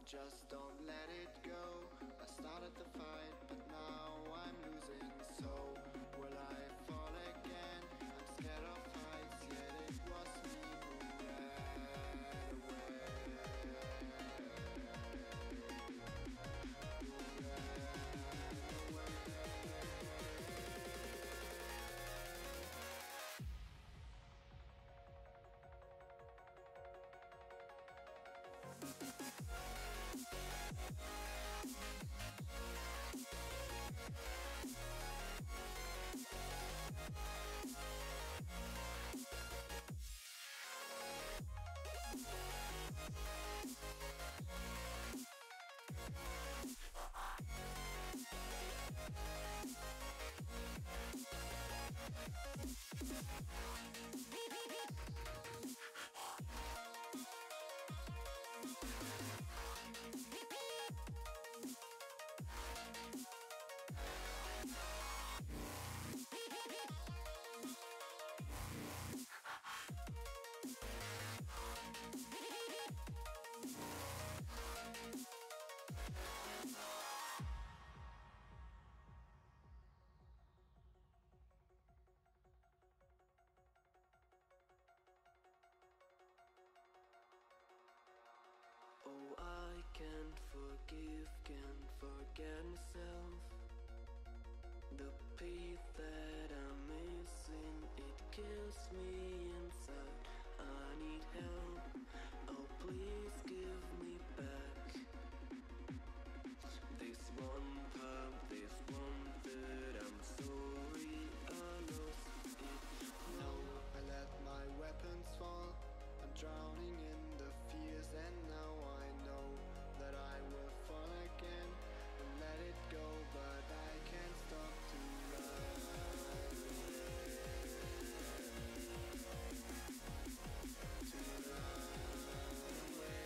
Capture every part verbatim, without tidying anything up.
just don't let it go. I started the fight, but now I'm losing. So will I fall again? I'm scared of heights, yet it was me who ran away. Who ran away. Oh, I can't forgive, can't forget myself. The peace that I'm missing, it kills me inside. I need help, oh please give me back this one part, this one that I'm sorry I lost it. No, I let my weapons fall. I'm drowning in the fears, and now I know that I will fall again and let it go, but I can't stop to run away. To run away.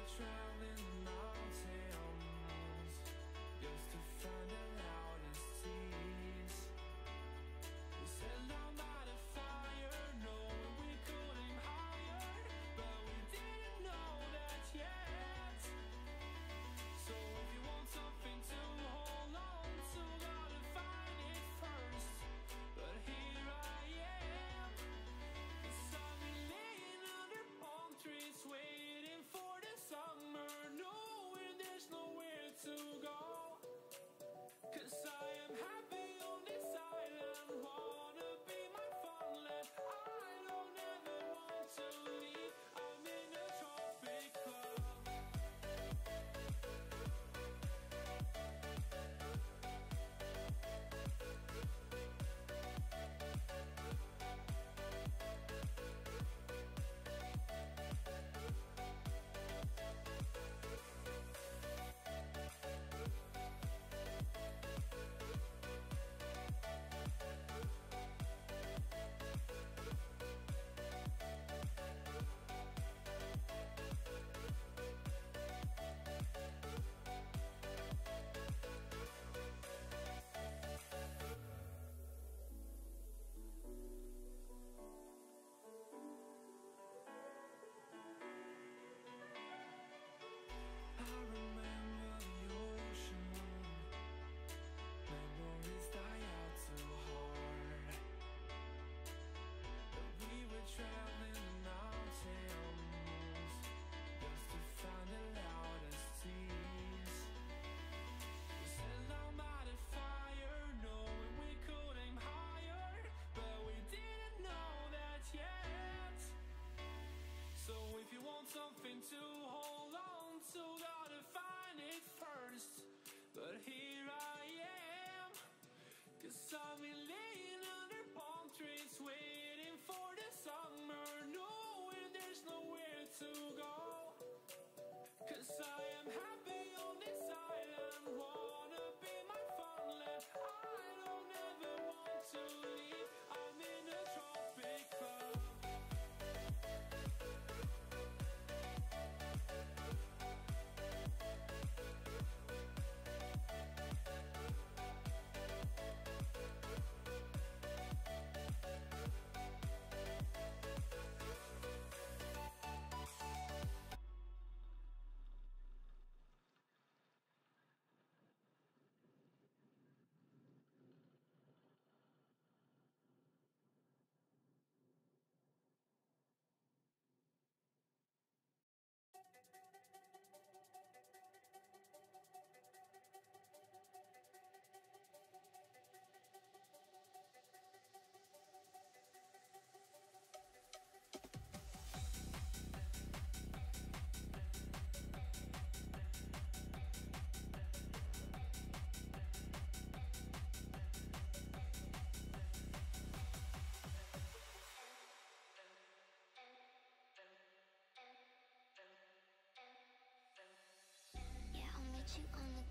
were traveling the mountains just to find the loudest seas. We said down by the fire, knowing we could aim higher, but we didn't know that yet. So if you want something to hold on to, gotta find it first. But here I am, 'cause I've been laying under palm trees, waiting for the summer, knowing there's nowhere to go. 'Cause I am happy on this island, wanna be my farmland. I don't ever want to leave, I'm in a tropic club. I remember the ocean, memories die out too hard. But we were traveling the mountains just to find the loudest seas. We sat down by the fire, knowing we could aim higher, but we didn't know that yet. So if you want something to hold on to, gotta find it first. But here I am, 'cause I've been laying under palm trees, waiting for the summer, knowing there's nowhere to go. 'Cause I am happy on this island, wanna be my farmland. I don't ever want to leave, I'm in a tropic club. Yeah, I'll meet you on the